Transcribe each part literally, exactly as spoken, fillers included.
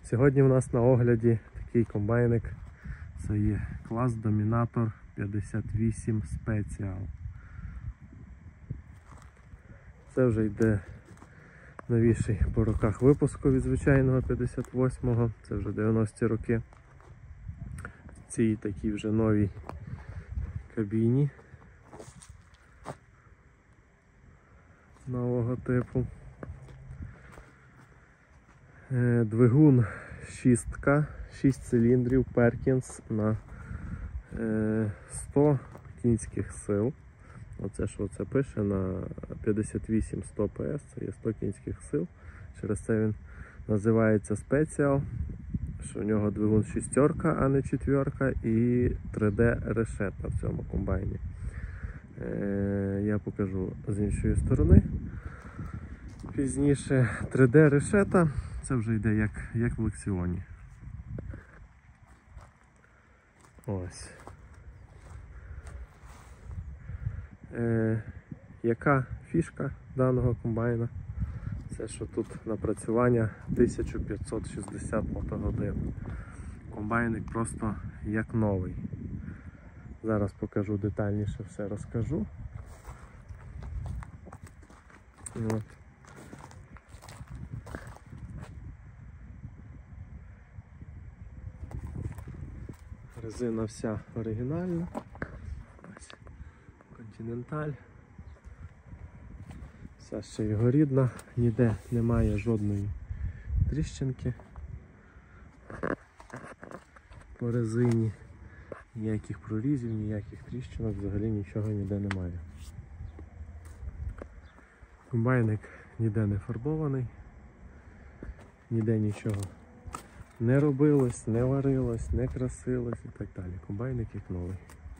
Сьогодні в нас на огляді такий комбайник. Це є клас Dominator п'ятдесят вісім Special. Це вже йде новіший по роках випуску від звичайного п'ятдесят восьмого. Це вже дев'яності роки. В цій такій вже новій кабіні нового типу. Двигун шістка, шість циліндрів Perkins на сто кінських сил. Оце що це пише на п'ятдесят вісім сто пі ес, це є сто кінських сил. Через це він називається Special, що в нього двигун шістерка, а не четверка, і три де решета в цьому комбайні. Я покажу з іншої сторони. Пізніше три де решета, це вже йде як, як в лексіоні. Ось. Е, яка фішка даного комбайна? Це що тут напрацювання тисяча п'ятсот шістдесят мотогодин. Комбайник просто як новий. Зараз покажу детальніше, все розкажу. От. Резина вся оригінальна. Ось. Континенталь. Вся ще його рідна, ніде немає жодної тріщинки по резині, ніяких прорізів, ніяких тріщинок, взагалі нічого ніде немає. Комбайник ніде не фарбований, ніде нічого не робилось, не варилось, не красилось і так далі. Комбайник як новий.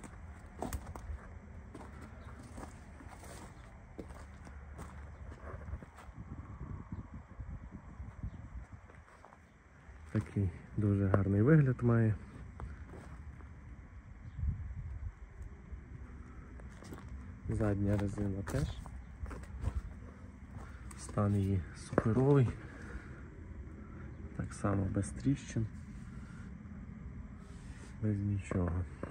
Такий дуже гарний вигляд має. Задня резина теж. Стан її суперовий. Так само без тріщин, без нічого.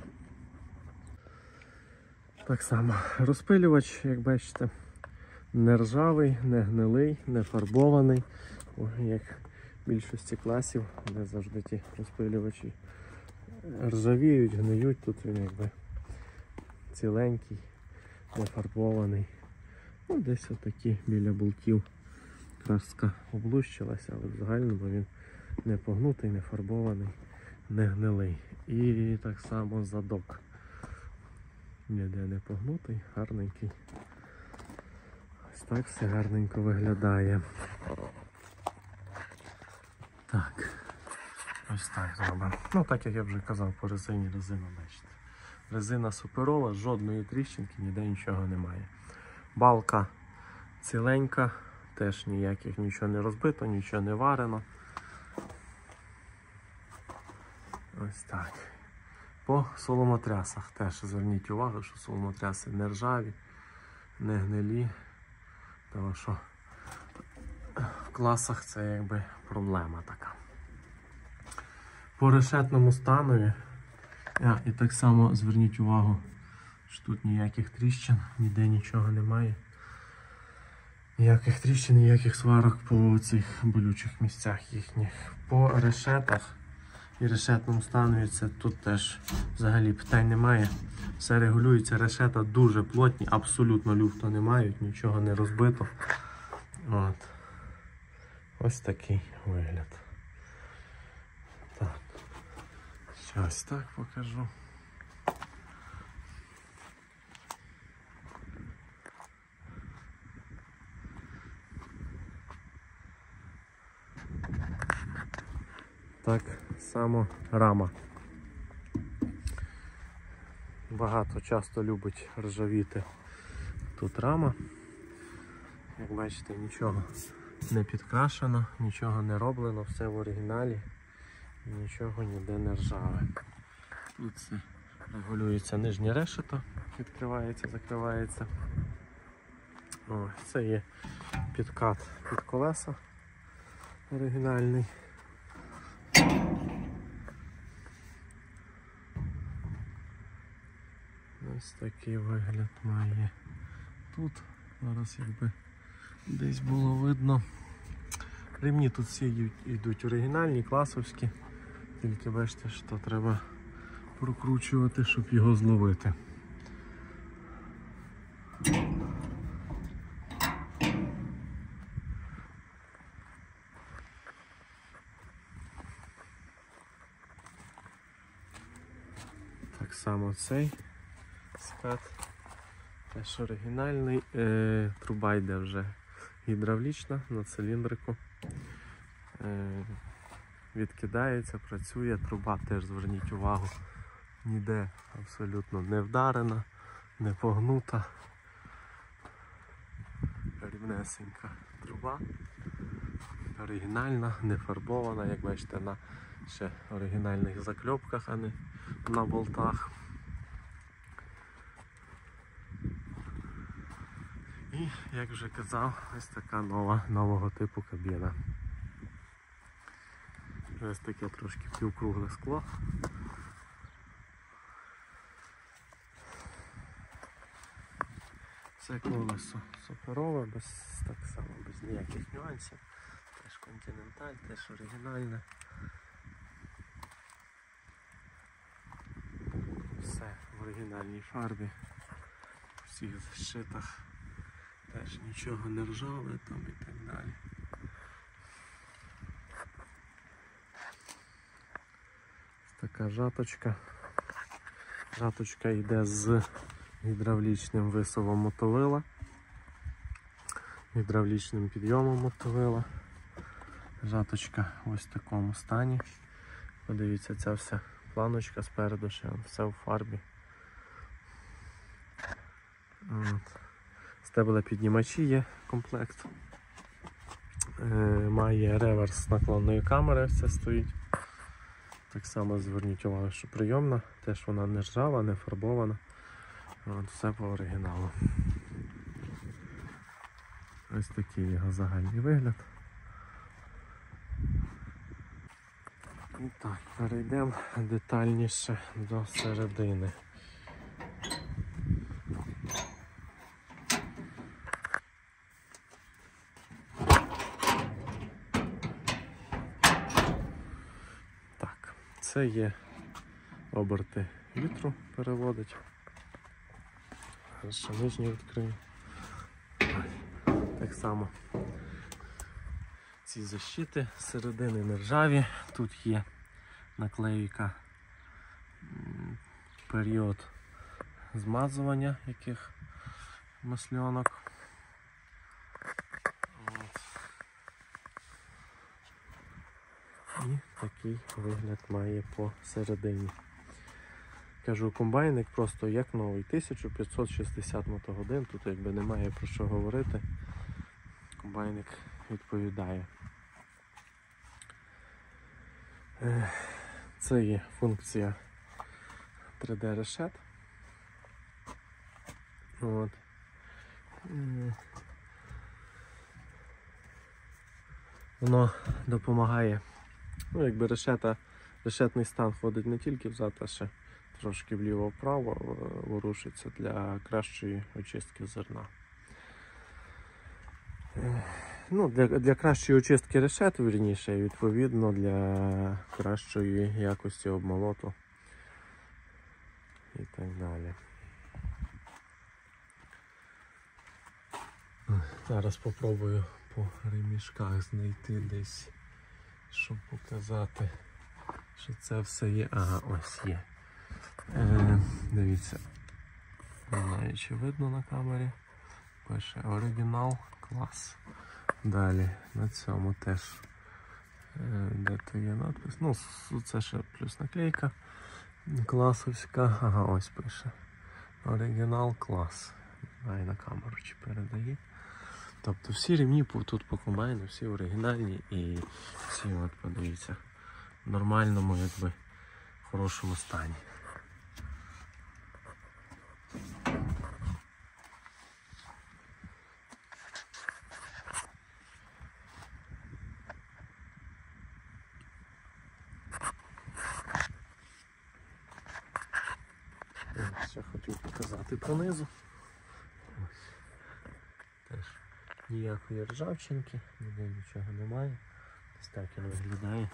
Так само розпилювач, як бачите, не ржавий, не гнилий, не фарбований, як в більшості класів, де завжди ті розпилювачі ржавіють, гниють, тут він якби ціленький, не фарбований. Ну, десь отакі біля болтів краска облущилася, але в загальному він не погнутий, не фарбований, не гнилий. І так само задок. Ніде не погнутий, гарненький. Ось так все гарненько виглядає. Так, ось так зробимо. Ну так як я вже казав, по резині резина, бачите. Резина суперова, жодної тріщинки, ніде нічого немає. Балка ціленька. Теж ніяких нічого не розбито, нічого не варено. Ось так. По соломотрясах теж зверніть увагу, що соломотряси не ржаві, не гнилі. Тому що в класах це якби проблема така. По решетному станові, а, і так само зверніть увагу, що тут ніяких тріщин, ніде нічого немає. Ніяких тріщин, ніяких сварок по цих болючих місцях їхніх. По решетах і решетному станові це тут теж взагалі питань немає. Все регулюється, решета дуже плотні, абсолютно люфту не мають, нічого не розбито. От. Ось такий вигляд. Так. Ось так покажу. Так само рама. Багато часто любить ржавіти тут рама. Як бачите, нічого не підкрашено, нічого не роблено, все в оригіналі, нічого ніде не ржаве. Тут це регулюється нижнє решето, відкривається, закривається. О, це є підкат під колеса оригінальний. Ось такий вигляд має тут. Зараз якби десь було видно. Ремні тут всі йдуть оригінальні, класовські. Тільки бачите, що треба прокручувати, щоб його зловити. Так само цей скат теж оригінальний. Е, труба йде вже гідравлічна на циліндрику. Е, відкидається, працює. Труба теж, зверніть увагу, ніде абсолютно не вдарена, не погнута. Рівнесенька труба. Оригінальна, не фарбована, як бачите, на ще оригінальних закльопках, а не на болтах. І, як вже казав, ось така нова, нового типу кабіна. Ось таке трошки півкругле скло. Це колесо суперове, без, так само, без ніяких нюансів. Теж Континенталь, теж оригінальне. Все в оригінальній фарбі. У всіх защитах теж нічого не ржаве там і так далі. Така жаточка. Жаточка йде з гідравлічним висувом мотовила, гідравлічним підйомом мотовила. Жаточка ось в такому стані. Подивіться, ця вся планочка спереду, ще все в фарбі. Стебелепіднімачі є комплект. Е, має реверс наклонної камери, ось це стоїть. Так само зверніть увагу, що прийомна, теж вона не ржава, не фарбована. От, все по оригіналу. Ось такий його загальний вигляд. І так, перейдемо детальніше до середини. Так, це є оберти вітру, переводить. Ще нижню відкрию. Так само ці защити з середини не ржаві. Тут є наклейка період змазування яких масльонок. От. І такий вигляд має по середині. Кажу, комбайник просто як новий, тисяча п'ятсот шістдесят мотогодин, тут якби немає про що говорити, комбайник відповідає. Це є функція три де решет. От. Воно допомагає, ну якби решета, решетний стан ходить не тільки взад, а ще трошки вліво-вправо ворушиться для кращої очистки зерна. Ну, для, для кращої очистки решет, вірніше, і відповідно для кращої якості обмолоту і так далі. Зараз спробую по ремішках знайти десь, щоб показати, що це все є. Ага, ось є. Е, дивіться, не знаю, чи видно на камері, пише оригінал клас. Далі на цьому теж е, де то є надпис, ну це ще плюс наклейка класовська, ага, ось пише оригінал клас. Ай, на камеру чи передає. Тобто всі ремні тут по комбайну, всі оригінальні і всі, от подивіться, в нормальному, якби, хорошому стані. Ще хотів показати. бачити понизу. Ось. Теж ніякої ржавчинки, ніде нічого немає. Ось так він виглядає.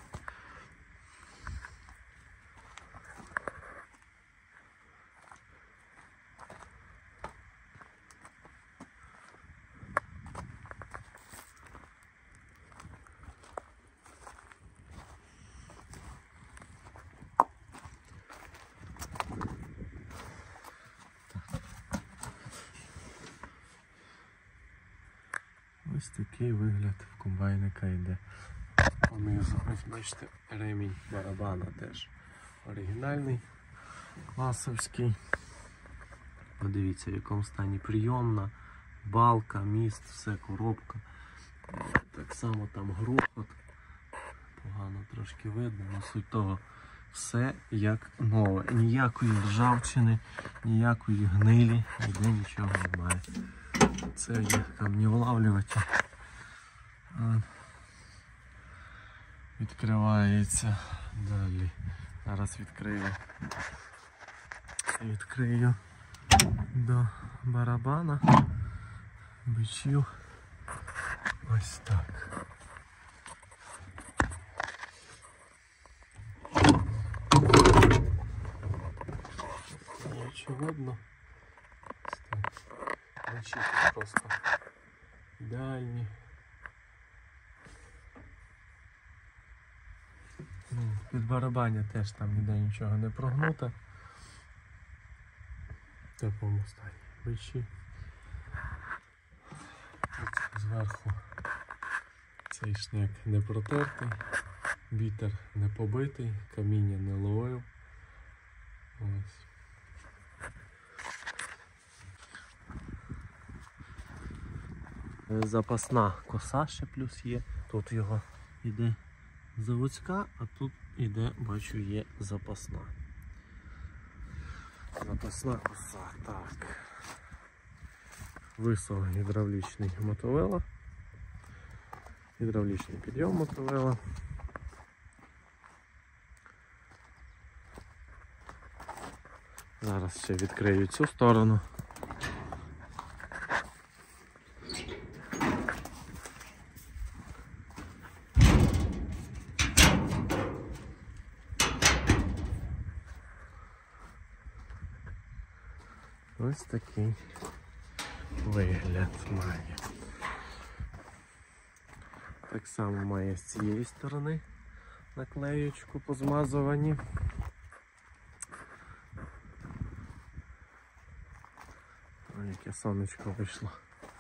Ось такий вигляд в комбайника йде понизу. Ось бачите, ремінь барабана теж оригінальний, класовський. Подивіться, в якому стані прийомна, балка, міст, все, коробка. Так само там грохот. Погано трошки видно, але суть того, все як нове. Ніякої ржавчини, ніякої гнилі, ніде нічого немає. Це є камневлавлюватель. Відкривається далі. Зараз відкрию. Відкрию до барабана, бичів. Ось так. Очевидно. Бичі просто ідеальні. Ну, під барабаня теж там ніде нічого не прогнуто. В такому стані бичі. От зверху цей шнек не протертий, бітер не побитий, каміння не ловив. Ось. Запасна коса ще плюс є. Тут його йде заводська, а тут іде, бачу, є запасна. Запасна коса, так. Висов гідравлічний мотовила. Гідравлічний підйом мотовила. Зараз ще відкрию цю сторону. Ось такий вигляд має. Так само має з цієї сторони наклеєчку позмазувані. Ось яке сонечко вийшло.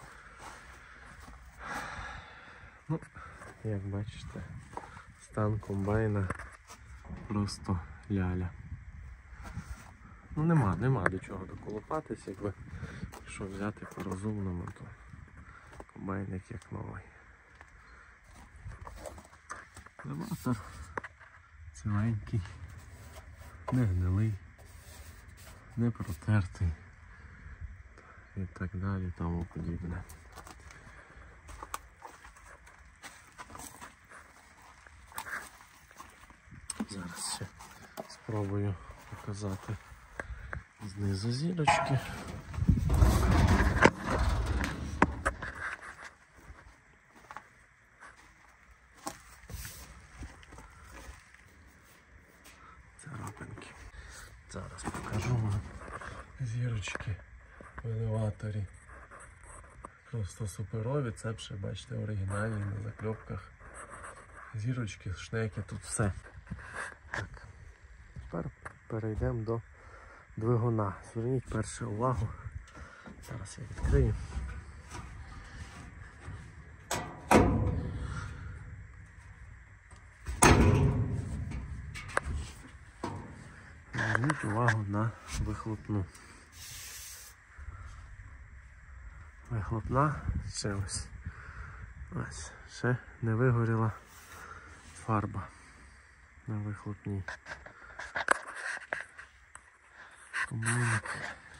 Ну, як бачите, стан комбайна просто ляля. Ну нема, нема до чого доколупатись, якби, якщо взяти по-розумному, то комбайник як новий. Елеватор ціленький, не гнилий, не протертий і так далі, тому подібне. Зараз ще спробую показати знизу зірочки. Царапинки. Зараз покажу вам зірочки в елеваторі. Просто суперові, це ще, бачите, оригінальні на закльопках. Зірочки, шнеки, тут все. Так. Тепер перейдемо до двигуна. Зверніть перше увагу. Зараз я відкрию. Зверніть увагу на вихлопну. Вихлопна ще ось. Ось, ще не вигоріла фарба на вихлопній. Комбайник.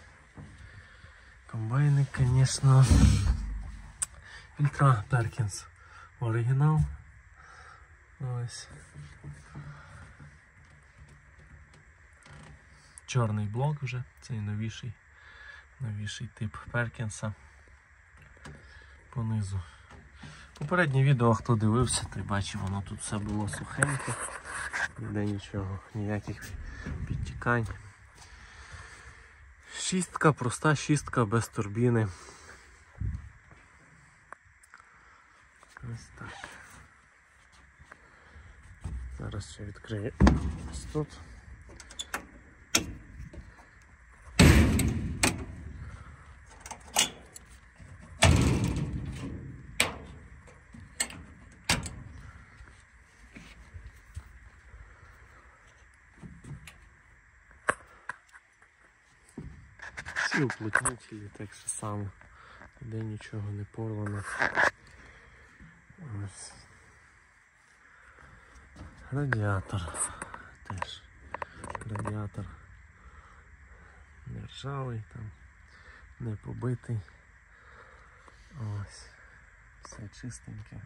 Комбайник, звісно, Ультра Перкінс оригінал. Ось. Чорний блок вже, цей новіший Новіший тип Перкінса понизу. Попереднє відео, хто дивився, той бачив, воно тут все було сухеньке, ніде нічого, ніяких підтікань. Шістка, проста шістка без турбіни. Ось так. Зараз ще відкрию ось тут. Всі уплотнителі так же само, де нічого не порвано. Ось. Радіатор теж. Радіатор не ржавий, там, не побитий. Ось. Все чистеньке.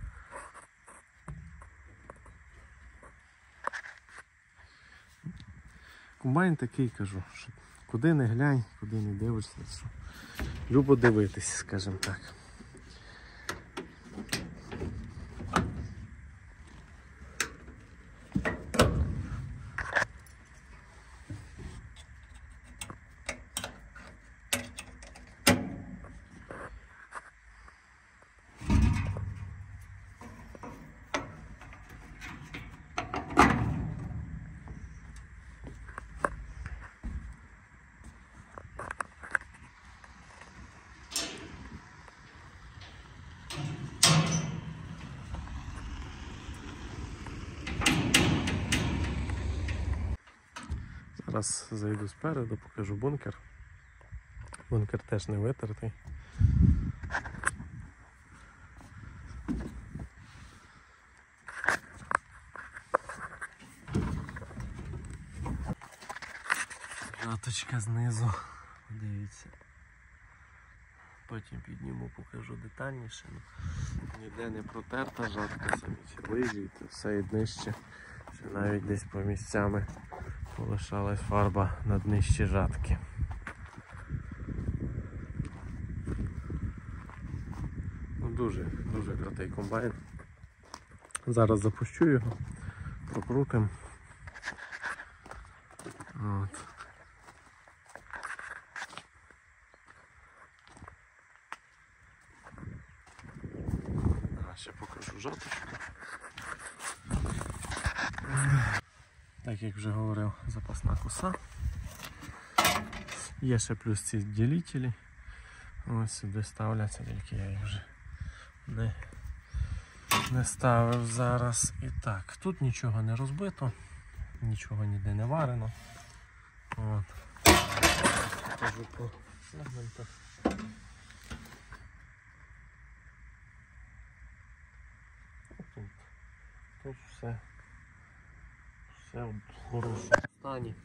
Комбайн такий, кажу, що куди не глянь, куди не дивишся, що любо дивитись, скажімо так. Зараз зайду спереду, покажу бункер. Бункер теж не витертий. Жаточка знизу, дивіться. Потім підніму, покажу детальніше. Ніде не протерта жатка, самі червиві, все і днище. Ще навіть десь по місцями полишалась фарба на днищі жатки. Ну, дуже, дуже крутий комбайн. Зараз запущу його, прокрутим. От. Ще покажу жаточку. Так як вже говорив, запасна коса. Є ще плюс ці ділителі. Ось сюди ставляться, тільки я їх вже не, не ставив зараз. І так, тут нічого не розбито, нічого ніде не варено. От. Покажу по сегментах. Тут, тут все, все в хорошому стані.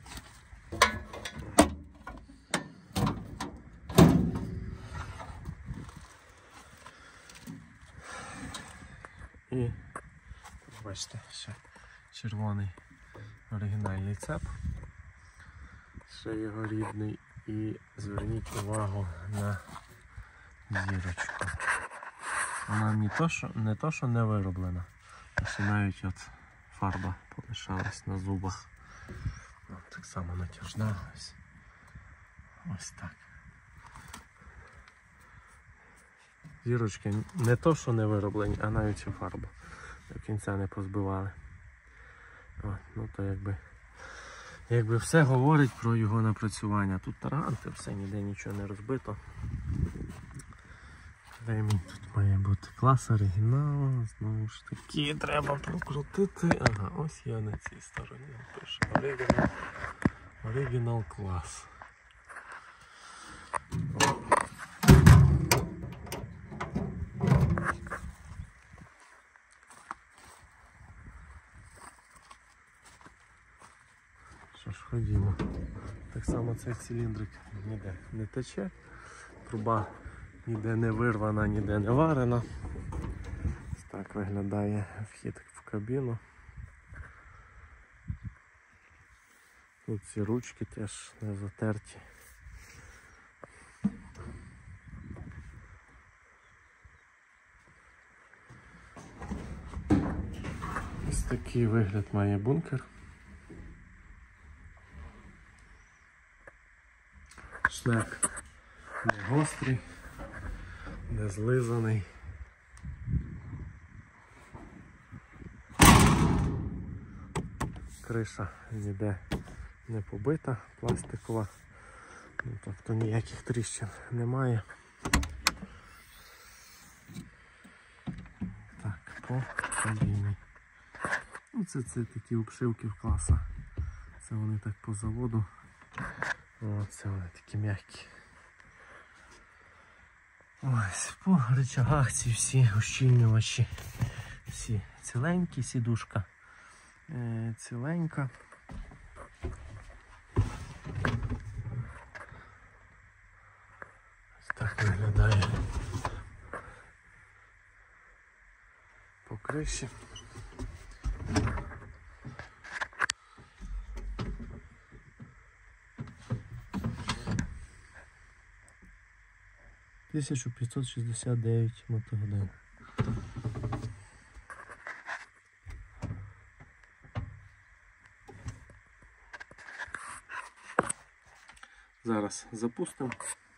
І бачите, ще червоний оригінальний цеп, ще його рідний, і зверніть увагу на зірочку. Вона не то, що не, то, що не вироблена, а ще навіть от фарба полишалась на зубах. От, так само натяжна. Ось, ось так. Зірочки не то, що не вироблені, а навіть і фарбу до кінця не позбивали. От, ну то якби, якби все говорить про його напрацювання. Тут таранти, все, ніде нічого не розбито. Ремінь тут має бути клас оригінал, знову ж таки треба прокрутити. Ага, ось я на цій стороні пишу оригінал, оригінал клас. Що ж, ходімо. Так само цей циліндрик ніде не тече, труба ніде не вирвана, ніде не варена. Ось так виглядає вхід в кабіну. Тут ці ручки теж не затерті. такий вигляд має бункер. Шнек не гострий, не злизаний. Криша ніде не побита, пластикова, ну, тобто ніяких тріщин немає. Так, по кабіні. Ну, це, це такі обшивки в класа. Це вони так по заводу. О, це вони такі м'які. Ось, по рычагах ці всі ущільнювачі. Всі ціленькі, сідушка е, ціленька. Ось так виглядає по криші. тисяча п'ятсот шістдесят дев'ять мотогодин. Зараз запустимо.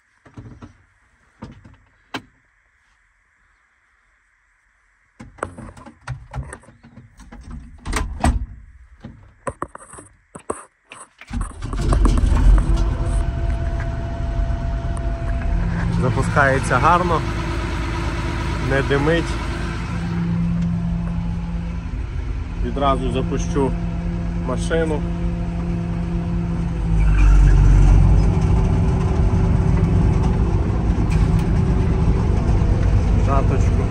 Запускається гарно, не димить. Відразу запущу машину. Жаточку.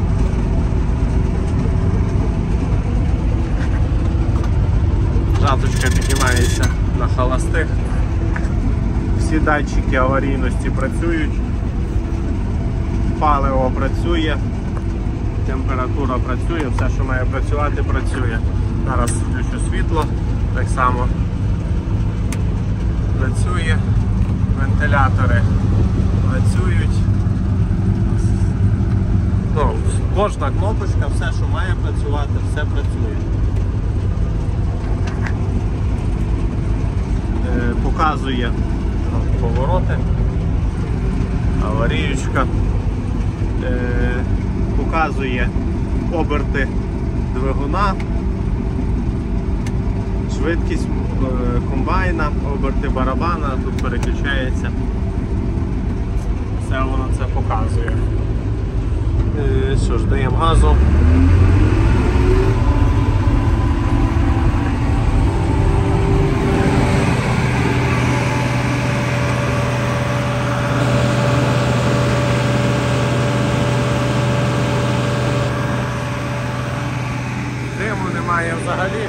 Жаточка піднімається на холостих. Всі датчики аварійності працюють. Паливо працює, температура працює, все, що має працювати, працює. Зараз включу світло, так само працює, вентилятори працюють. Ну, кожна кнопочка, все, що має працювати, все працює. Е, показує о, повороти, аваріючка. Е, показує оберти двигуна, швидкість е, комбайна, оберти барабана, тут переключається, все воно це показує. Е, що ж, даємо газу. Немає взагалі.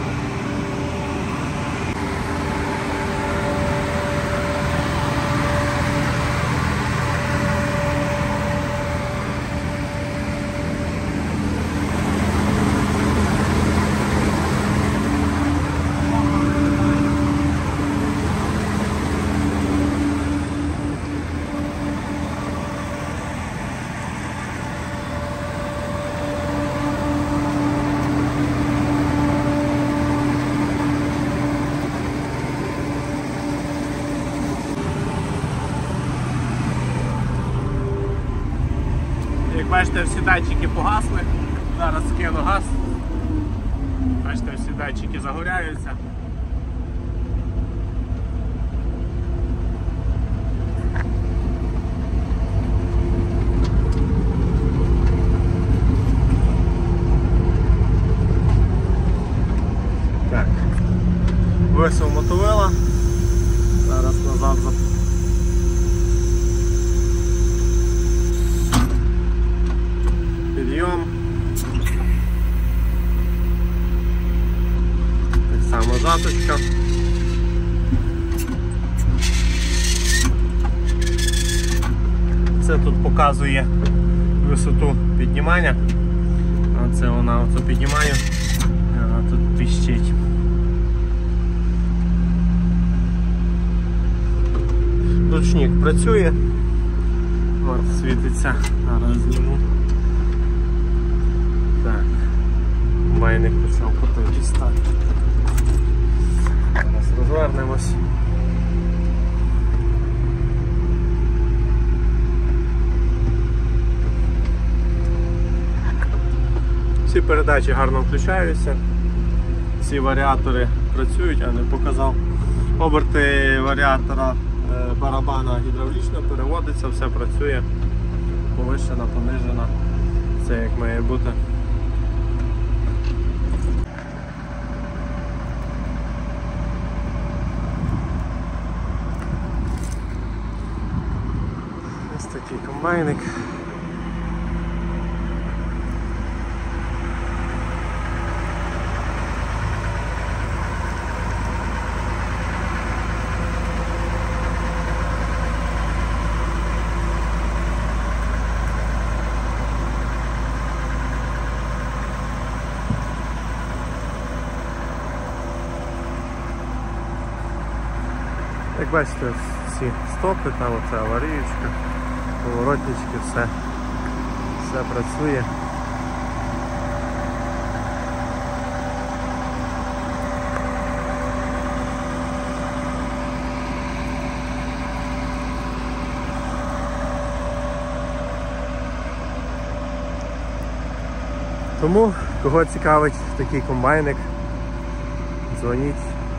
Як бачите, всі датчики погасли, зараз скину газ, бачите, всі датчики загоряються. Так, висив мотовила, зараз назад запустимо. Підйом. Так само жаточка. Це тут показує висоту піднімання. Оце вона оце піднімає, а тут піщить. Ручник працює. От світиться. Зараз зніму. Так, комбайник почав котитись. Так. Зараз розвернемось. Всі передачі гарно включаються, всі варіатори працюють, я не показав. Оберти варіатора барабана гідравлічно переводиться, все працює, повищена, понижена, все як має бути. Ось такий комбайник. Як бачите, всі стопи, там оце аварійка, поворотнички, все, все працює. Тому, кого цікавить такий комбайник, дзвоніть.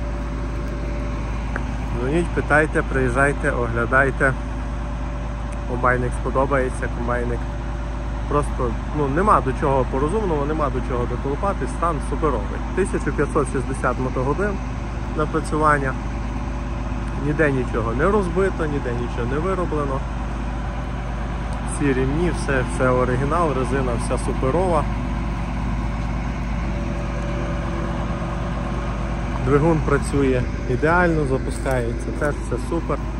Дзвоніть, питайте, приїжджайте, оглядайте. Комбайник сподобається, комбайник просто, ну, нема до чого по-розумному, нема до чого доколупати, стан суперовий. тисяча п'ятсот шістдесят мотогодин напрацювання. Ніде нічого не розбито, ніде нічого не вироблено. Всі рівні, все, все оригінал, резина вся суперова. Двигун працює ідеально, запускається теж, все супер.